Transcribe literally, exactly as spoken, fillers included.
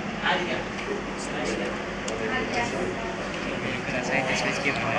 ありがとう。 ください。私はチケット